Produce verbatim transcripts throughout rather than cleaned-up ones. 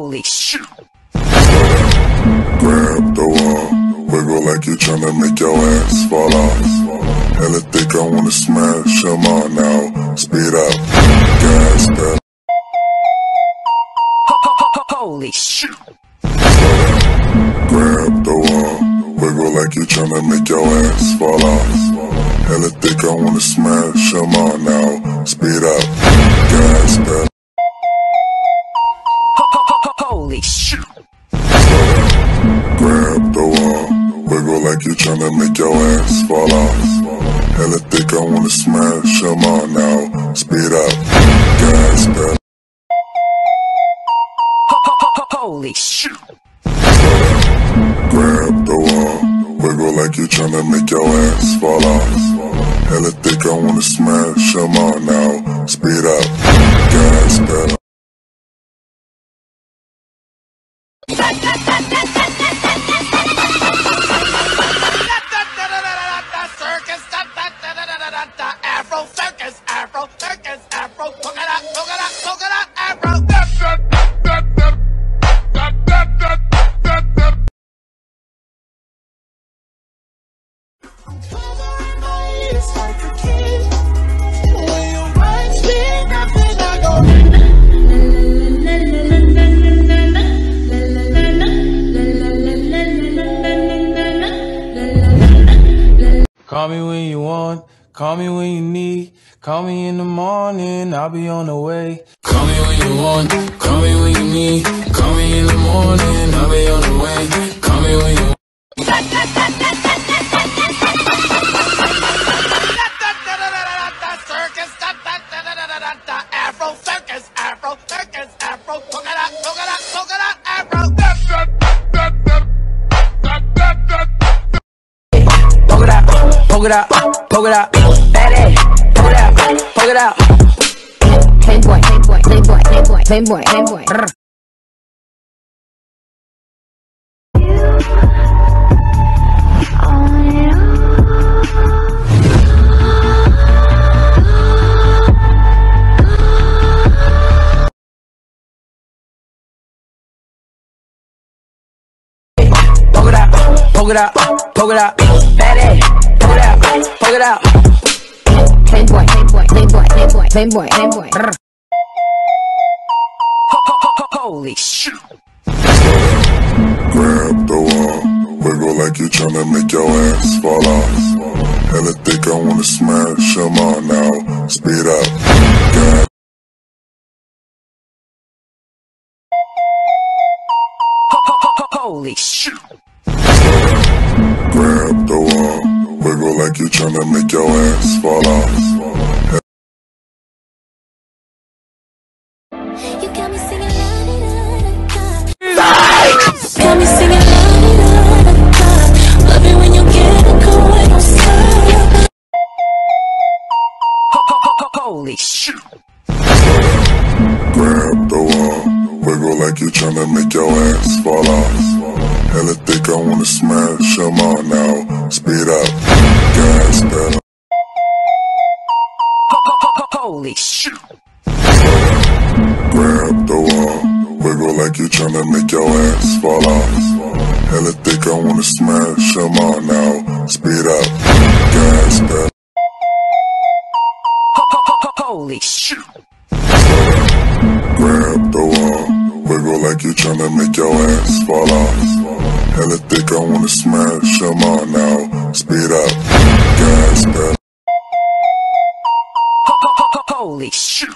Holy shit. Grab the wall, wiggle like you're tryna make your ass fall off. Hella think I wanna smash them all now. Speed up, gas pedal. Holy shit. Grab the wall, wiggle like you're tryna make your ass fall off. Hella think I wanna smash them all now. Speed up, gas pedal. Holy shit. Grab the wall, wiggle like you're tryna make your ass fall off. Hella think I wanna smash them all now. Speed up, gas pedal. Holy shit. Grab the wall, wiggle like you're tryna make your ass fall off. Hella think I wanna smash them all now. Speed up, gas pedal. Circus, Afro circus, Afro circus, Afro, look it up, look it up, look it up, Afro. Call me when you want, call me when you need. Call me in the morning, I'll be on the way. Call me when you want, call me when you need. Call me in the morning, I'll be on the way. Call me when you want. Circus, Afro circus, Afro circus, Afro, look it up, look it up, look it up, Afro. Poke it out, poke it out, poke it out, bad ass, poke it out, poke it out. Playboy, playboy, playboy, playboy, playboy, playboy. Poke it out, poke it out, poke it out, bad ass, poke it out, poke it out. Playboy, playboy, playboy, playboy, playboy, playboy. Holy shit. Grab the wall, wiggle like you're tryna make your ass fall off. Hella think I wanna smash them all now. Speed up, gas. Holy shit. Grab the wall, wiggle like you're tryna make your ass fall off. You got me singing la-di-da-da-da. Got me singing la-di-da-da-da. Love it when you get it going outside. Holy shit. Grab the wall, wiggle like you're tryna make your ass fall off. Hella think I wanna smash them all now. Speed up, gas pedal. Holy shit. Grab the wall, wiggle like you're tryna make your ass fall off. Hella think I wanna smash them all now. Speed up, gas pedal. Holy shit. Grab the wall, wiggle like you're tryna make your ass fall off. Hella think I wanna smash them all now. Speed up, gas pedal. Holy shit.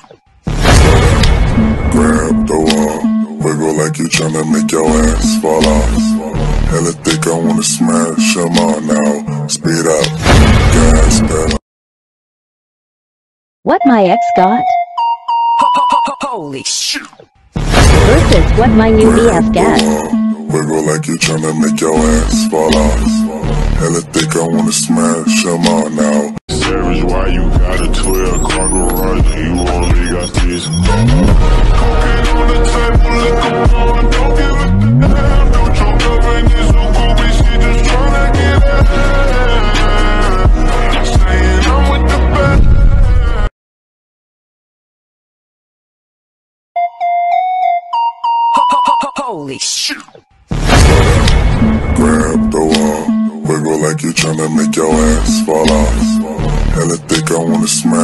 Grab the wall, wiggle like you're tryna make your ass fall off. Hella think I wanna smash them all now. Speed up, gas pedal. What my ex got Holy shit. versus what my new B F gets. Wiggle like you're tryna make your ass fall off. Hella think I wanna smash them all now. Savage, why you got a twelve car garage and you only got this? Cocaine on the table, liquor on, don't give a damn. Don't your girlfriend is so cool, bitch, she just tryna get out. I'm saying I'm with the best. Holy shit. Grab the wall, wiggle like you're tryna make your ass fall off. Hella thick, I wanna smash.